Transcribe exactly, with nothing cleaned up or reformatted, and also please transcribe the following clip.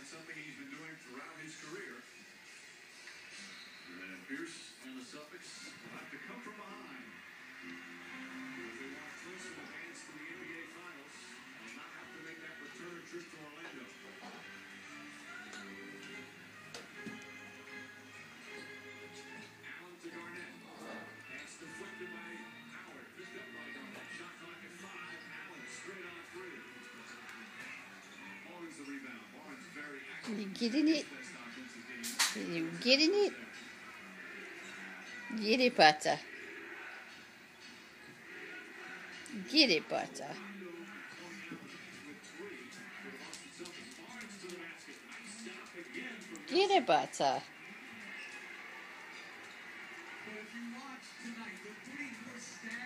That's something he's been doing throughout his career. And Pierce and the Celtics will have to come from behind. If they want close to advance to the N B A Finals and not have to make that return trip to Orlando. Allen to Garnett. Pass deflected by Howard. Picked up by Garnett. Shot clock at five. Allen straight on three. Barnes the rebound. Barnes very active. You getting it? You getting it? Get it, butter. Get it, butter. Get it, butter.